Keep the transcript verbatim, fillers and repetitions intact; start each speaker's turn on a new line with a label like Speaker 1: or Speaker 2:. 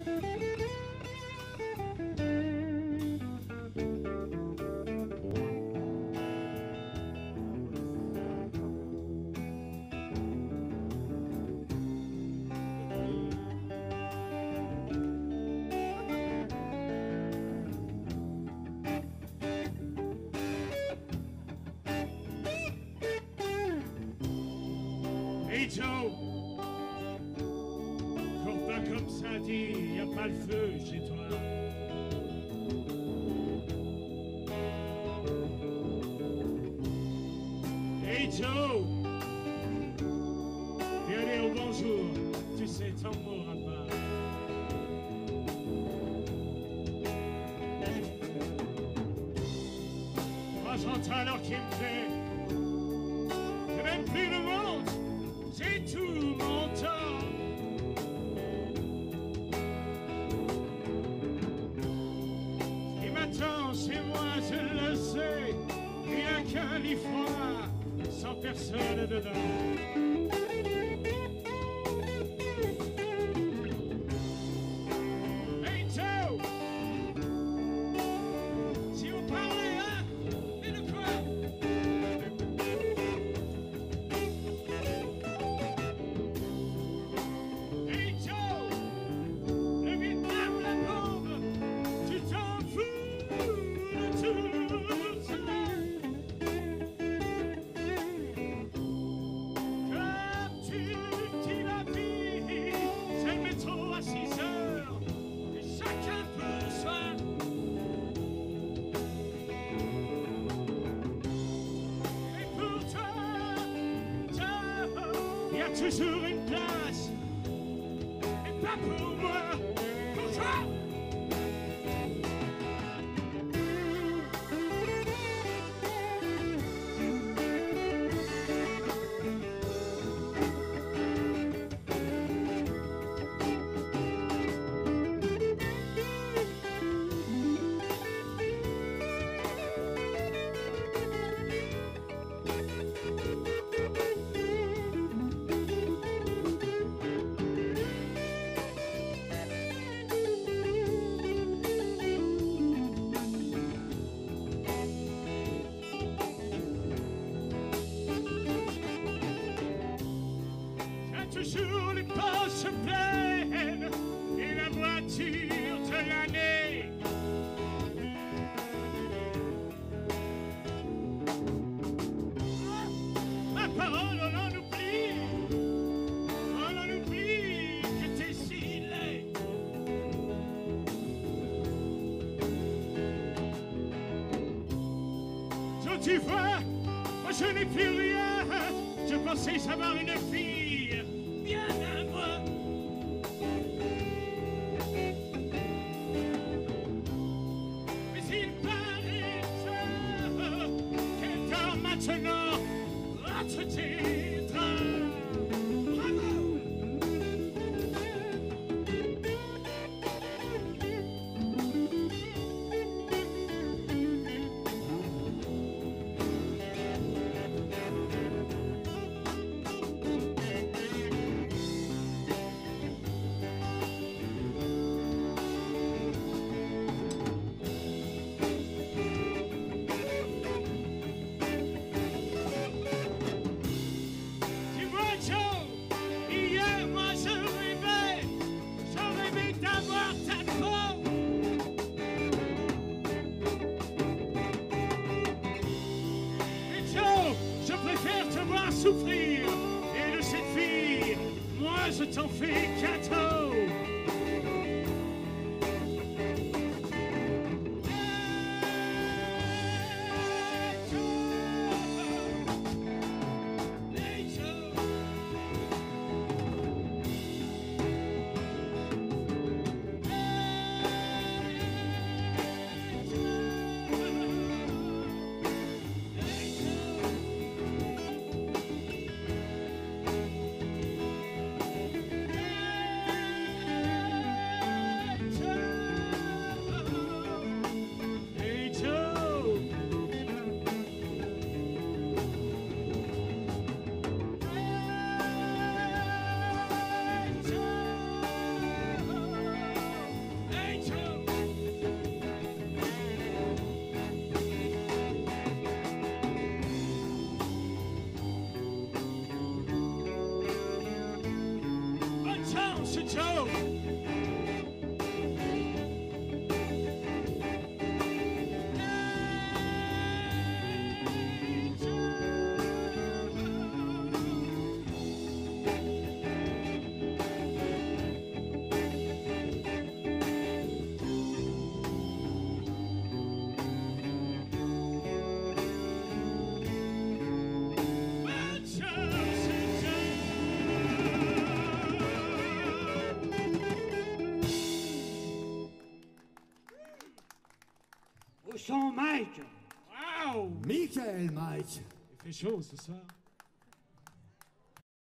Speaker 1: Hey Joe, Courtin comme ça dit, y a pas le feu chez toi. Hey Joe, viens aller au bonjour, tu sais, t'en mourras pas. Moi j'entends alors qu'il me plaît, c'est même plus le monde. J'ai tout mon temps. Ce qui m'attend chez moi, je le sais. Rien qu'un lit froid, sans personne dedans. Hey Joe, si vous parlez, hein, mais de quoi? Toujours une place, et pas pour moi, pour toi. Toujours les poches pleines et la voiture de l'année. Ma parole, on en oublie, on en oublie que t'es si laid. Donc tu vois, moi je n'ai plus rien, je pensais savoir une fille. Bien à moi. Mais il paraît qu'elle dort maintenant entre tes draps. Bravo. c'est Joe.
Speaker 2: Au son, Mike.
Speaker 1: Wow!
Speaker 3: Michael, Mike.
Speaker 1: Il fait chaud ce soir.